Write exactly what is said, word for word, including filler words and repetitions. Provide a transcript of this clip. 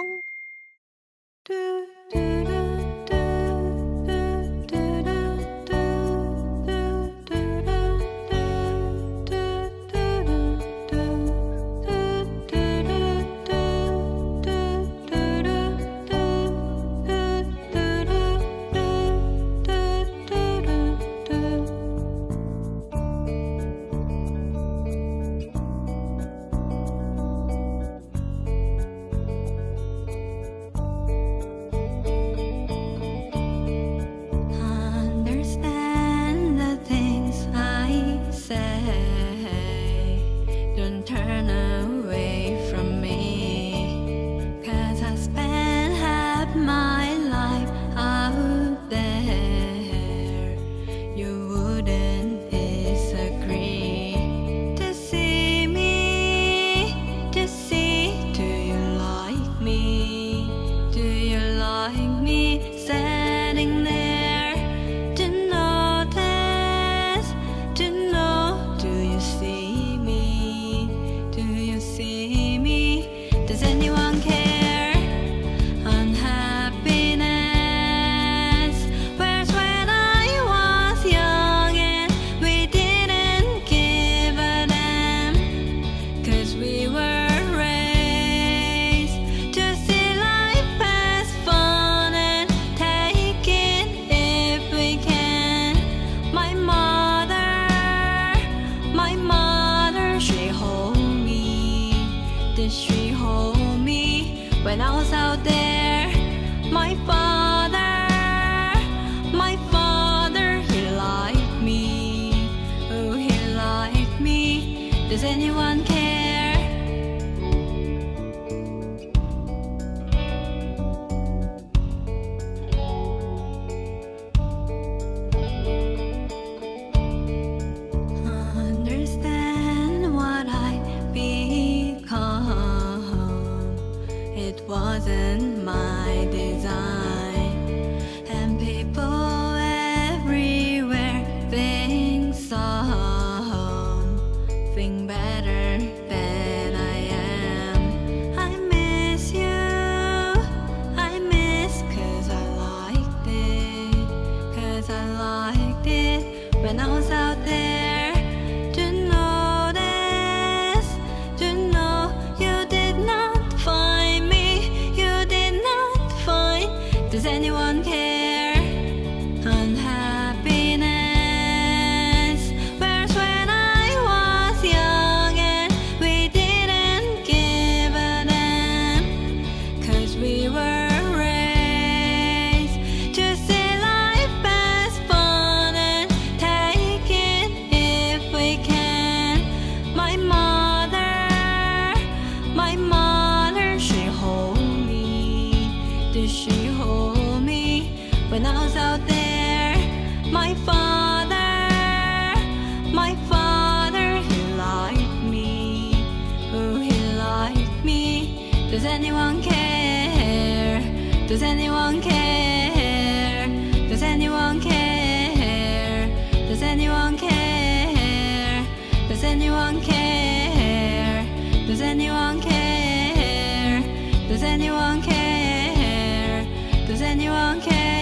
Understand the things I say. Don't turn away from me, 'cause I spent half my life out there. You wouldn't disagree to see me, to see, do you like me? Do you like me standing there? To notice, to know, do you see me? Do you see me? Does anyone care? Unhappiness, where's when I was young and we didn't give a damn, 'cause we were raised to see life as fun and take it if we can. My mother, my mother, she hold me. Did she hold me when I was out there? My father, my father, he liked me. Oh, he liked me. Does anyone care? Understand what I become. It wasn't my design, and people everywhere think something better than I am. I miss you, I miss, 'cause I liked it, 'cause I liked it when I was out there. To notice, to know you did not find me, you did not find. Does anyone care? Unhappiness, where's when I was young and we didn't give a damn, 'cause we were raised to see life as fun and take it if we can. My mother, my mother, she hold me. Did she hold me when I was out there? My father, my father, he liked me. Oh, he liked me. Does anyone care? Does anyone care? Does anyone care? Does anyone care? Does anyone care? Does anyone care? Does anyone care? Does anyone care?